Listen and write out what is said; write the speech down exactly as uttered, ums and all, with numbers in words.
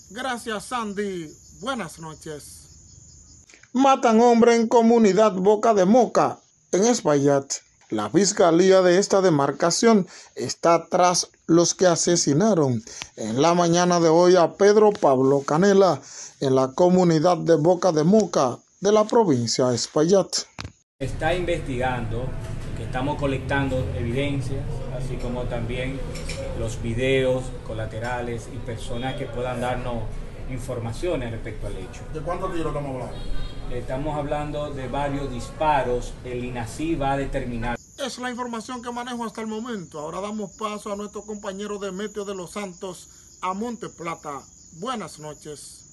Gracias, Sandy. Buenas noches. Matan hombre en comunidad Boca de Moca, en Espaillat. La fiscalía de esta demarcación está tras los que asesinaron en la mañana de hoy a Pedro Pablo Canela en la comunidad de Boca de Moca de la provincia de Espaillat. Está investigando, que estamos colectando evidencias, así como también los videos colaterales y personas que puedan darnos informaciones respecto al hecho. ¿De cuántos tiros estamos hablando? Estamos hablando de varios disparos. El INACI va a determinar. Es la información que manejo hasta el momento. Ahora damos paso a nuestro compañero Demetrio de los Santos a Monte Plata. Buenas noches.